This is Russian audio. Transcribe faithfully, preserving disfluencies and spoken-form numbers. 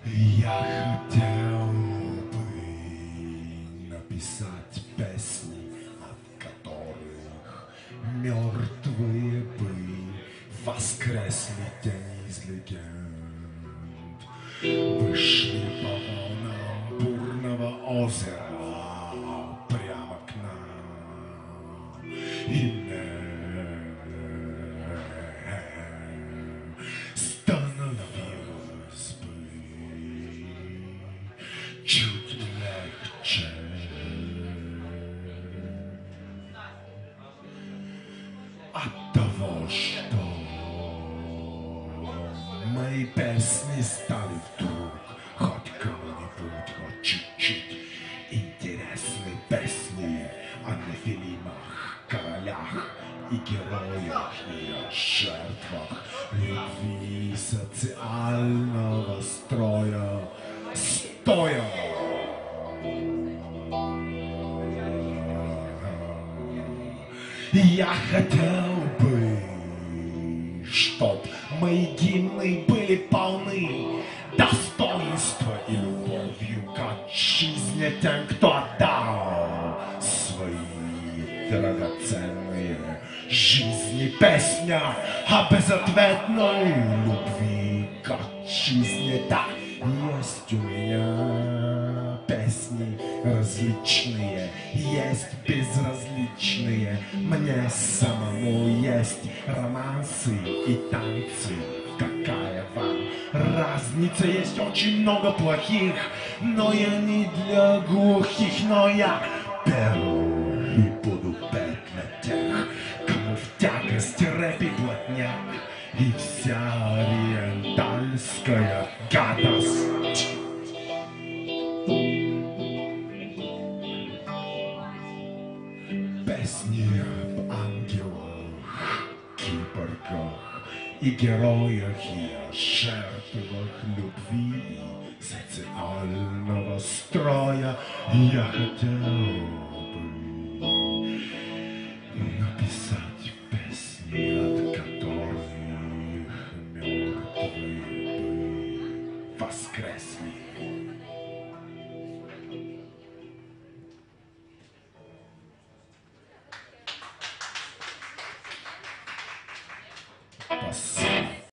Я хотел бы написать песни, от которых мертвые бы воскресли тени из легенд, вышли по волнам бурного озера прямо к нам. И чуть легче. От того, что мои песни стали вдруг хоть кому-нибудь, хоть чуть-чуть интересны песни о нефилимах, королях и героях, и о жертвах любви социального строя. Стоя. Я хотел бы, чтоб мои гимны были полны достоинства и любовью к жизни тем, кто отдал свои драгоценные жизни. Песня о безответной любви к жизни. Да, есть у меня песни различные, есть безразличные. Мне самому есть романсы и танцы. Какая вам разница? Есть очень много плохих, но я не для глухих. Но я пел и буду петь для тех, кому в тягости рэп и блатняк и вся ориентальская гадость. Песни об ангелах, киборгах и героях, и о жертвах любви и социального строя. Я хотел бы написать песни, от которых мертвые бы воскресли